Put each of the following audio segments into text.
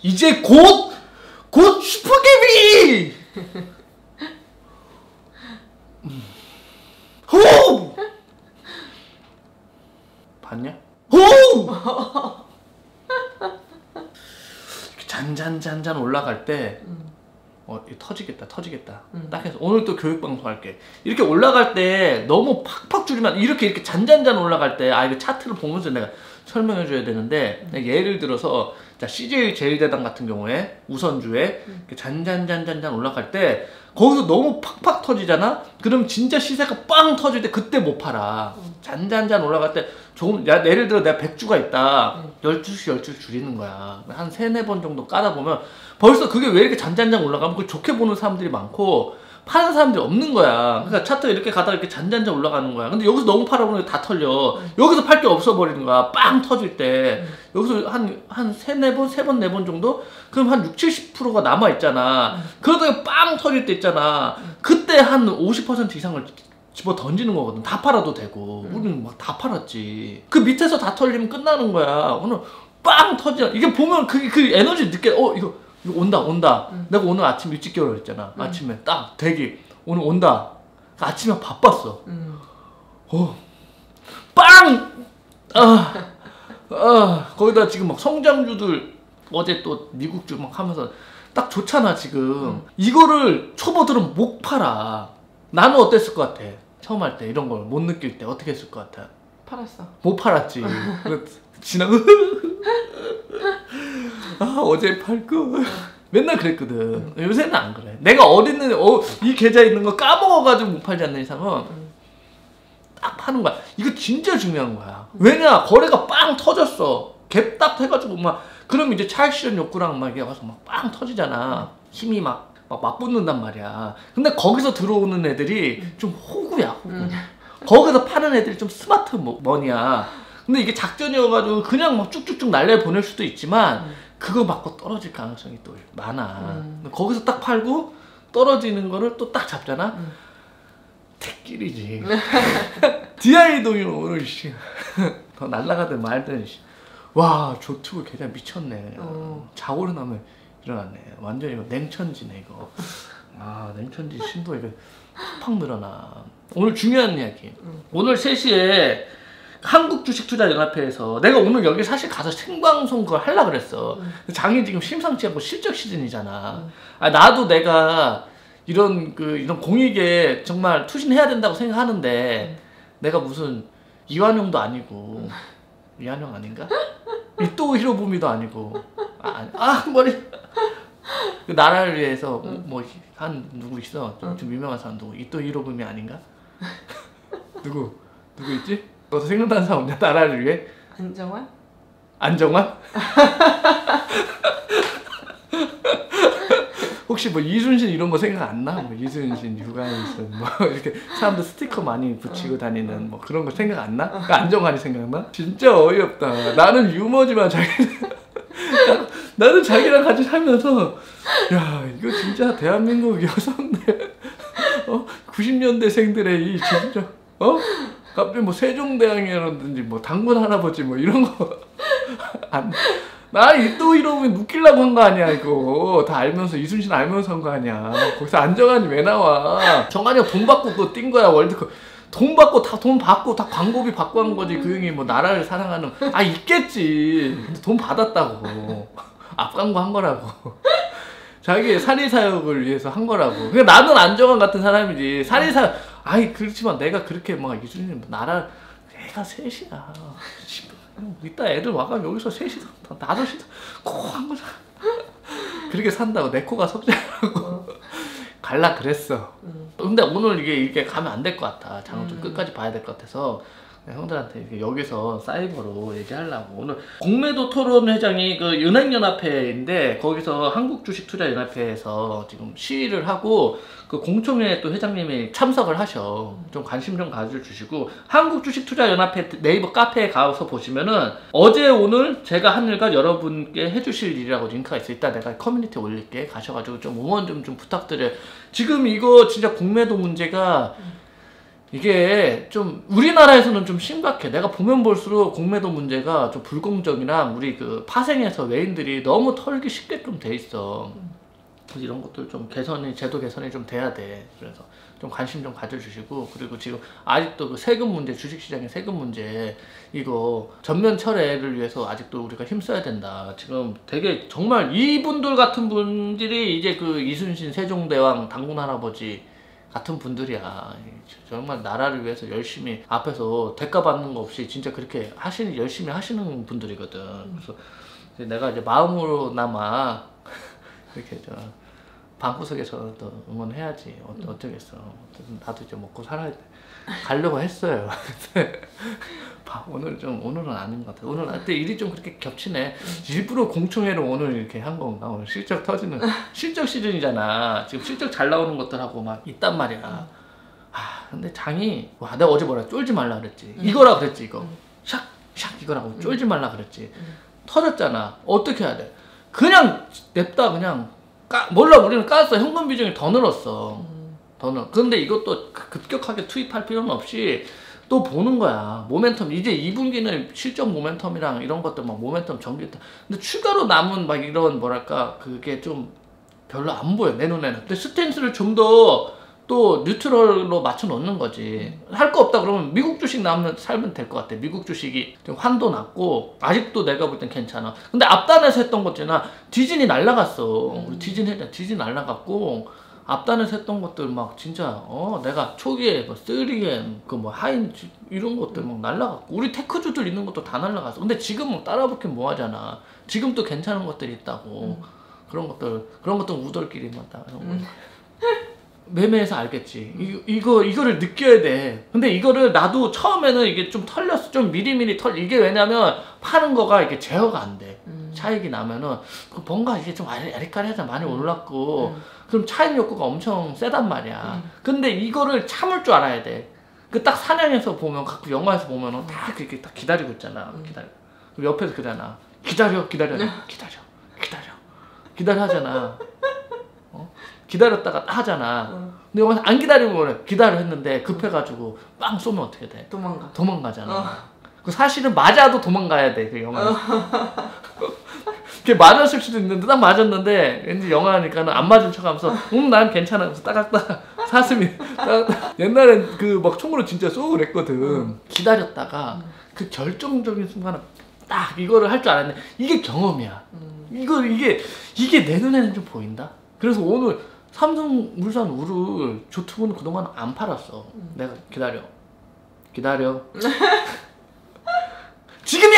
이제 곧 슈퍼개비! 호! 봤냐? 호! 잔잔 올라갈 때 터지겠다. 딱 해서 오늘 또 교육방송 할게. 이렇게 올라갈 때 너무 팍팍 줄이면 이렇게 잔잔 올라갈 때 이거 차트를 보면서 내가 설명해 줘야 되는데 예를 들어서 자 CJ 제일대당 같은 경우에 우선주에 잔잔 올라갈 때 거기서 너무 팍팍 터지잖아? 그럼 진짜 시세가 빵 터질 때 그때 못 팔아. 잔잔 올라갈 때 조금 예를 들어 내가 100주가 있다. 12주 줄이는 거야. 한 3-4번 정도 까다 보면 벌써 그게 왜 이렇게 잔잔 올라가면 그걸 좋게 보는 사람들이 많고 파는 사람들이 없는 거야. 그러니까 차트가 이렇게 가다가 이렇게 잔잔 올라가는 거야. 근데 여기서 너무 팔아보면 다 털려. 여기서 팔 게 없어 버리는 거야. 빵 터질 때. 여기서 한 3-4번, 4번 정도? 그럼 한 60-70%가 남아있잖아. 그러다가 빵 터질 때 있잖아. 그때 한 50% 이상을 집어 던지는 거거든. 다 팔아도 되고. 우리는 막 다 팔았지. 그 밑에서 다 털리면 끝나는 거야. 오늘 빵 터져. 이게 보면 그 에너지 느껴. 이거 온다. 내가 오늘 아침 일찍 깨우라 했잖아. 아침에 딱 대기. 오늘 온다. 아침에 바빴어. 빵! 거기다 지금 막 성장주들 어제 또 미국주 막 하면서 딱 좋잖아 지금. 이거를 초보들은 못 팔아. 나는 어땠을 것 같아? 처음 할 때 이런 걸 못 느낄 때 어떻게 했을 것 같아? 팔았어. 못 팔았지. 지나고 어제 팔고 맨날 그랬거든. 요새는 안 그래. 내가 어딨는데 이 계좌 있는 거 까먹어가지고 못 팔지 않는 이상은 딱 파는 거야. 이거 진짜 중요한 거야. 왜냐 거래가 빵 터졌어. 갭 딱 해가지고 막 그럼 이제 차익 실현 욕구랑 막 이게 와서 막 빵 터지잖아. 힘이 막 맞붙는단 말이야. 근데 거기서 들어오는 애들이 좀 호구야, 호구. 거기서 파는 애들이 좀 스마트 머니야. 근데 이게 작전이어가지고 그냥 막 쭉쭉쭉 날려보낼 수도 있지만 그거 맞고 떨어질 가능성이 또 많아. 거기서 딱 팔고 떨어지는 거를 또 딱 잡잖아? 택길이지. 디아이동이 오늘 더 날라가든 말든 와 조투브 계좌 미쳤네. 자고로 나면 일어났네. 완전 이거 냉천지네 이거. 냉천지 신도 이거 팍팍 늘어나. 오늘 중요한 이야기. 오늘 3시에 한국주식투자연합회에서 내가 오늘 여기 사실 가서 생방송 그걸 하려고 그랬어. 장이 지금 심상치 않고 실적 시즌이잖아. 나도 내가 이런 공익에 정말 투신해야 된다고 생각하는데 내가 무슨 이완용도 아니고 이완용 아닌가? 이또 히로부미도 아니고 머리 나라를 위해서 한 누구 있어? 좀 유명한 사람 누구? 이또 히로부미 아닌가? 누구 있지? 너도 생각나는 사람 없냐? 나라를 위해? 안정환? 안정환? 혹시 뭐 이순신 이런 거 생각 안 나? 뭐 이순신, 유관순 뭐 이렇게 사람들 스티커 많이 붙이고 다니는 뭐 그런 거 생각 안 나? 안정환이 생각나? 진짜 어이없다. 나는 유머지만 나는 자기랑 같이 살면서 야 이거 진짜 대한민국 여성들 90년대생들의 이 진짜 갑자기 뭐 세종대왕이라든지 뭐 당군 할아버지 뭐 이런 거 나 또 이러면 웃기려고 한 거 아니야 이거. 다 알면서 이순신 알면서 한 거 아니야. 거기서 안정환이 왜 나와? 정환이가 돈 받고 그거 뛴 거야 월드컵. 돈 받고 다 광고비 받고 한 거지. 그 형이 뭐 나라를 사랑하는 있겠지. 근데 돈 받았다고. 앞광고 한 거라고. 자기의 사리사욕을 위해서 한 거라고. 그러니까 나는 안정환 같은 사람이지. 사리사욕 그렇지만 내가 그렇게 막 이순신 나라 애가 셋이야. 이따 애들 와가지고 여기서 3시도 5시도 콕 한 거잖아. 그렇게 산다고 내 코가 석자라고 갈라 그랬어. 근데 오늘 이게 가면 안 될 것 같아. 장은 좀 끝까지 봐야 될 것 같아서 형들한테 여기서 사이버로 얘기하려고. 오늘 공매도 토론 회장이 그 은행연합회인데 거기서 한국주식투자연합회에서 지금 시위를 하고 그 공청회에 또 회장님이 참석을 하셔. 좀 관심 좀 가져주시고 한국주식투자연합회 네이버 카페에 가서 보시면은 어제 오늘 제가 한 일과 여러분께 해주실 일이라고 링크가 있어. 이따 내가 커뮤니티에 올릴게. 가셔가지고 좀 응원 좀 부탁드려요. 지금 이거 진짜 공매도 문제가 이게 좀 우리나라에서는 좀 심각해. 내가 보면 볼수록 공매도 문제가 좀 불공정이나 우리 그 파생해서 외인들이 너무 털기 쉽게끔 돼 있어. 그래서 이런 것들 좀 개선이, 제도 개선이 좀 돼야 돼. 그래서 좀 관심 좀 가져주시고, 그리고 지금 아직도 그 세금 문제, 주식시장의 세금 문제, 이거 전면 철회를 위해서 아직도 우리가 힘써야 된다. 지금 되게 정말 이분들 같은 분들이 이제 그 이순신 세종대왕 당군 할아버지 같은 분들이야. 정말 나라를 위해서 열심히 앞에서 대가 받는 거 없이 진짜 그렇게 열심히 하시는 분들이거든. 그래서 내가 이제 마음으로나마 이렇게 방구석에서 또 응원해야지. 어쩌겠어. 나도 이제 먹고 살아야 돼. 가려고 했어요. 근데 오늘은 아닌 것 같아. 오늘 하여튼 일이 좀 그렇게 겹치네. 일부러 공청회를 오늘 이렇게 한 건가? 오늘 실적 터지는 실적 시즌이잖아. 지금 실적 잘 나오는 것들하고 막 있단 말이야. 근데 장이 내가 어제 뭐라 쫄지 말라 그랬지. 이거라 그랬지. 이거 샥 이거라고 쫄지 말라 그랬지. 터졌잖아. 어떻게 해야 돼? 그냥 냅다 그냥 몰라. 우리는 깠어. 현금 비중이 더 늘었어. 근데 이것도 급격하게 투입할 필요는 없이 또 보는 거야. 모멘텀. 이제 2분기는 실적 모멘텀이랑 이런 것들 막 모멘텀 전기. 근데 추가로 남은 막 이런 뭐랄까 그게 좀 별로 안 보여 내 눈에는. 근데 스탠스를 좀 더 또 뉴트럴로 맞춰 놓는 거지. 할 거 없다 그러면 미국 주식 살면 될 것 같아. 미국 주식이 좀 환도 났고 아직도 내가 볼 땐 괜찮아. 근데 앞단에서 했던 것 있잖아. 디즈니 날라갔어. 우리 디즈니 날라갔고 앞단에서 했던 것들 막 진짜 내가 초기에 뭐 3M 그 뭐 하인 이런 것들 막 날라갔고 우리 테크주들 있는 것도 다 날라갔어. 근데 지금 뭐 따라붙긴 뭐 하잖아. 지금 또 괜찮은 것들이 있다고. 그런 것들 우돌끼리만 다 매매해서 알겠지. 이거를 느껴야 돼. 근데 이거를 나도 처음에는 이게 좀 털렸어. 좀 미리미리 이게 왜냐면 파는 거가 이게 제어가 안 돼. 차익이 나면은 뭔가 이게 좀 아리까리하자 많이 올랐고 그럼 차익 욕구가 엄청 세단 말이야. 근데 이거를 참을 줄 알아야 돼. 그 딱 사냥에서 보면 가끔 영화에서 보면은 다 그렇게 딱 기다리고 있잖아. 그럼 옆에서 그러잖아. 기다려 하잖아. 기다렸다가 하잖아. 근데 영화에서 안 기다리고 그래. 기다려 했는데 급해가지고 빵 쏘면 어떻게 돼? 도망가잖아. 그 사실은 맞아도 도망가야 돼. 그 영화에서. 그게 맞았을 수도 있는데 딱 맞았는데 왠지 영화니까는 안 맞은 척하면서 난 괜찮아. 그래서 따각따각 사슴이 옛날엔 그 막 총으로 진짜 쏘고 그랬거든. 기다렸다가 그 결정적인 순간에 딱 이거를 할 줄 알았는데 이게 경험이야. 이게 내 눈에는 좀 보인다. 그래서 오늘 삼성물산 우를 조투고는 그동안 안 팔았어. 내가 기다려 지금이야.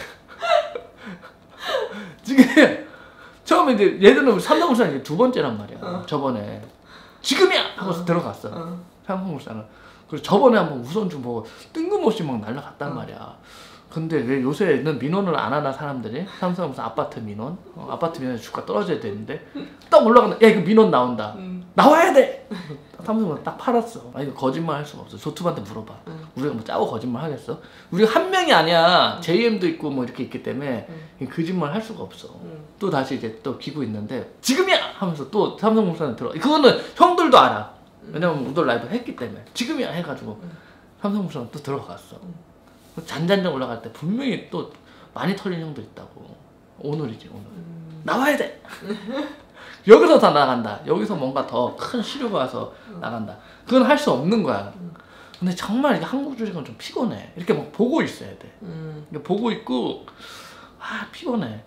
지금 처음에 이제 얘들은 삼성물산이 이제 두 번째란 말이야. 저번에 지금이야 하고서 들어갔어. 삼성물산은. 그래서 저번에 한번 우선주 보고 뜬금없이 막 날라갔단 말이야. 근데 왜 요새는 민원을 안 하나 사람들이? 삼성물산 아파트 민원? 아파트 민원 주가 떨어져야 되는데 딱 올라간다. 야 이거 민원 나온다. 나와야 돼. 삼성은 딱 팔았어. 이거 거짓말 할 수가 없어. 조투부한테 물어봐. 우리가 뭐 짜고 거짓말 하겠어? 우리가 한 명이 아니야. JM도 있고 뭐 이렇게 있기 때문에 거짓말 할 수가 없어. 또 다시 이제 또 기고 있는데 지금이야 하면서 또 삼성물산에 들어. 그거는 형들도 알아. 왜냐면 우돌 라이브 했기 때문에 지금이야 해가지고 삼성물산 또 들어갔어. 잔잔장 올라갈 때 분명히 또 많이 털린 형도 있다고. 오늘이지 오늘. 나와야 돼. 여기서 다 나간다. 여기서 뭔가 더 큰 시류가 와서 나간다. 그건 할 수 없는 거야. 근데 정말 이게 한국 주식은 좀 피곤해. 이렇게 막 보고 있어야 돼. 이렇게 보고 있고 피곤해.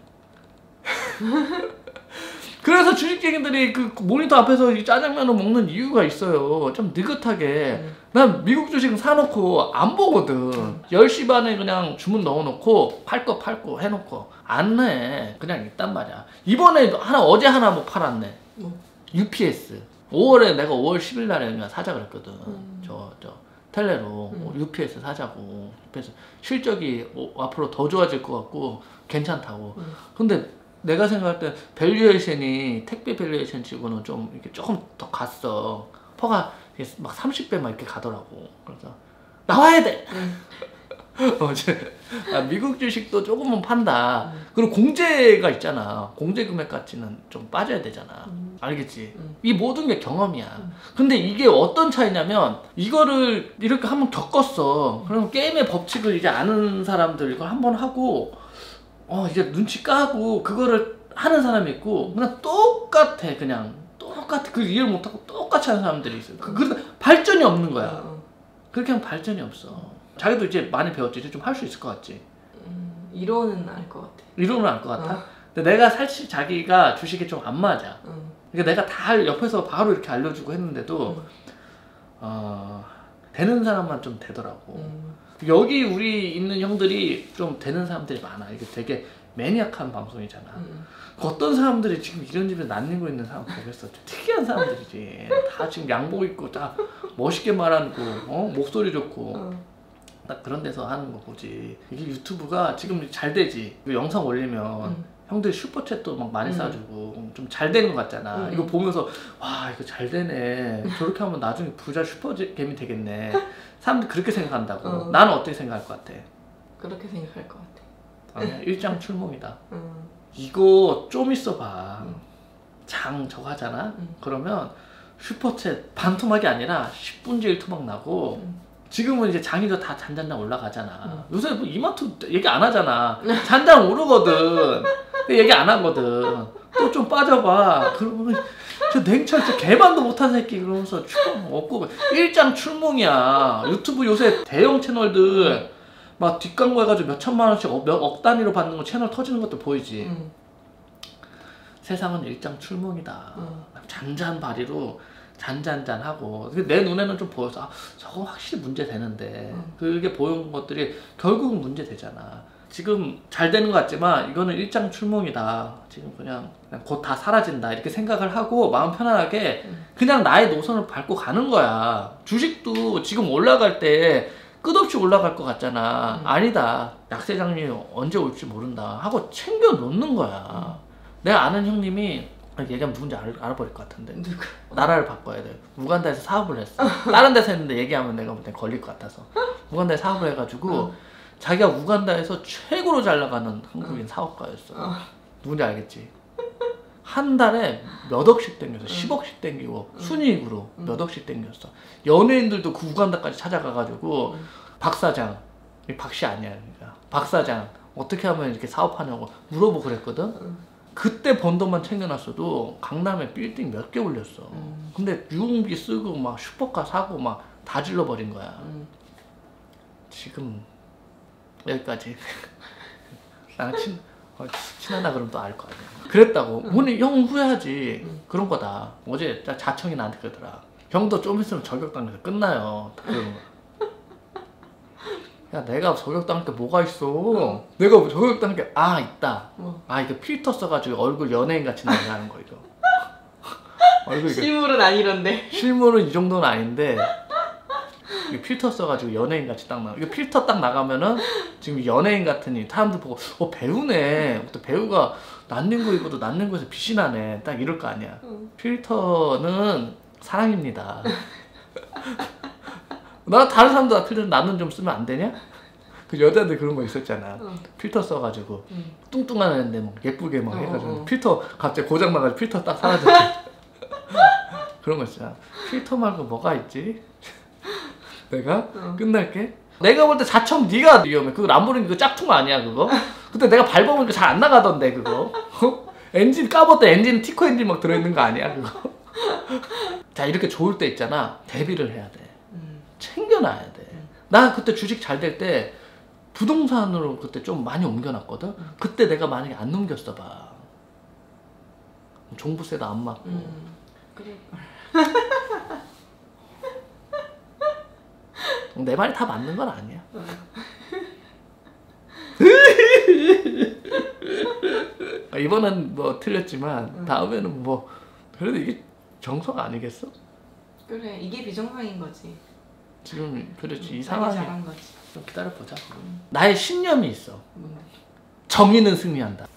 그래서 주식쟁이들이 그 모니터 앞에서 이 짜장면을 먹는 이유가 있어요. 좀 느긋하게. 난 미국 주식 사놓고 안 보거든. 10시 반에 그냥 주문 넣어놓고 팔 거 팔고 해놓고 안 내. 그냥 있단 말이야. 이번에 어제 하나 뭐 팔았네. UPS. 5월에 내가 5월 10일 날에 그냥 사자 그랬거든. 텔레로 UPS 사자고. 그래서 실적이 앞으로 더 좋아질 것 같고 괜찮다고. 근데 내가 생각할 때 밸류에이션이 택배 밸류에이션 치고는 좀 이렇게 조금 더 갔어. 퍼가 막 30배 막 이렇게 가더라고. 그래서 나와야 돼. 미국 주식도 조금은 판다. 그리고 공제가 있잖아. 공제 금액까지는 좀 빠져야 되잖아. 알겠지? 이 모든 게 경험이야. 근데 이게 어떤 차이냐면 이거를 이렇게 한번 겪었어. 그럼 게임의 법칙을 이제 아는 사람들 이걸 한번 하고 이제 눈치 까고 그거를 하는 사람이 있고 그냥 똑같아. 그 이해를 못하고 똑같이 하는 사람들이 있어. 그래서 발전이 없는 거야. 그렇게 하면 발전이 없어. 자기도 이제 많이 배웠지. 이제 좀 할 수 있을 것 같지? 이론은 알 것 같아. 이론은 알 것 같아? 근데 내가 사실 자기가 주식이 좀 안 맞아. 그러니까 내가 다 옆에서 바로 이렇게 알려주고 했는데도 되는 사람만 좀 되더라고. 여기 우리 있는 형들이 좀 되는 사람들이 많아. 이게 되게 매니악한 방송이잖아. 어떤 사람들이 지금 이런 집에 난리고 있는 사람 보겠어. 좀 특이한 사람들이지. 다 지금 양복 입고 다 멋있게 말하고 목소리 좋고 딱 그런 데서 하는 거 보지. 이게 유튜브가 지금 잘 되지. 이거 영상 올리면 형들 슈퍼챗도 막 많이 쏴주고 좀 잘 되는 것 같잖아. 이거 보면서 와 이거 잘 되네. 저렇게 하면 나중에 부자 슈퍼개미 되겠네. 사람들이 그렇게 생각한다고. 나는 어떻게 생각할 것 같아? 그렇게 생각할 것 같아. 아니야, 일장출몽이다. 이거 좀 있어봐. 장 저거 하잖아? 그러면 슈퍼챗 반토막이 아니라 10분째 1토막 나고 지금은 이제 장이도 다 잔잔장 올라가잖아. 요새 뭐 이마트 얘기 안 하잖아. 잔장 오르거든. 얘기 안 하거든. 또 좀 빠져봐. 그러면 저 냉철 저 개만도 못한 새끼 그러면서 출몽 없고 일장출몽이야. 유튜브 요새 대형 채널들 막 뒷광고 해가지고 몇 천만 원씩 몇 억 단위로 받는 거 채널 터지는 것도 보이지. 세상은 일장출몽이다. 잔잔 바리로 잔잔잔하고 내 눈에는 좀 보여서 저거 확실히 문제 되는데 그게 보이는 것들이 결국은 문제 되잖아. 지금 잘 되는 것 같지만 이거는 일장출몽이다. 지금 그냥 곧 다 사라진다 이렇게 생각을 하고 마음 편안하게 그냥 나의 노선을 밟고 가는 거야. 주식도 지금 올라갈 때 끝없이 올라갈 것 같잖아. 아니다. 약세장이 언제 올지 모른다 하고 챙겨 놓는 거야. 내가 아는 형님이 얘기하면 누군지 알아버릴 것 같은데 누구? 나라를 바꿔야 돼. 우간다에서 사업을 했어. 다른 데서 했는데 얘기하면 내가 볼 땐 걸릴 것 같아서 우간다에 사업을 해가지고 자기가 우간다에서 최고로 잘 나가는 한국인 사업가였어. 누군지 알겠지? 한 달에 몇 억씩 땡겼어. 10억씩 땡기고 순이익으로 몇 억씩 땡겼어. 연예인들도 그 우간다까지 찾아가가지고 박 사장, 박씨 아니야 그러니까 박 사장 어떻게 하면 이렇게 사업하냐고 물어보고 그랬거든. 그때 번 돈만 챙겨놨어도 강남에 빌딩 몇 개 올렸어. 근데 유흥비 쓰고 막 슈퍼카 사고 막 다 질러버린 거야. 지금 여기까지. 나랑 친하다 그러면 또 알 거 아니야. 그랬다고. 오늘 형 후회하지. 그런 거다. 어제 자청이 나한테 그러더라. 형도 좀 있으면 저격당해서 끝나요. 그런 거. 야 내가 저격당할 게 뭐가 있어. 내가 저격당할 게 있다. 이거 필터 써가지고 얼굴 연예인같이 나게 하는 거 이거. 실물은 아니던데. 실물은 이 정도는 아닌데 이거 필터 써가지고 연예인같이 딱 나가. 이거 필터 딱 나가면은 지금 연예인 같으니 사람들 보고 배우네. 또 배우가 난닝구 입어도 난닝구에서 빛이 나네. 딱 이럴 거 아니야. 필터는 사랑입니다. 나 다른 사람도 다 필터 나는 좀 쓰면 안 되냐? 그 여자들 그런 거 있었잖아. 필터 써가지고 뚱뚱한 애인데 막 예쁘게 막 해가지고 필터 갑자기 고장 나가지고 필터 딱 사라졌어. 그런 거 있잖아. 필터 말고 뭐가 있지? 내가 끝날게. 내가 볼 때 자청 네가 위험해. 그거 람보르기니 그 짝퉁 아니야 그거? 그때 내가 밟아보니까 잘 안 나가던데 그거. 엔진 까봤다 엔진 티코 엔진 막 들어있는 거 아니야 그거? 자 이렇게 좋을 때 있잖아. 대비를 해야 돼. 챙겨놔야 돼. 나 그때 주식 잘 될 때 부동산으로 그때 좀 많이 옮겨놨거든. 그때 내가 만약에 안 넘겼어 봐. 종부세도 안 맞고. 그래. 내 말이 다 맞는 건 아니야. 이번엔 뭐 틀렸지만 다음에는 뭐 그래도 이게 정석 아니겠어? 그래 이게 비정상인 거지. 지금 그렇지 이 상황이 잘한 거지. 좀 기다려보자. 나의 신념이 있어. 뭔데? 정의는 승리한다.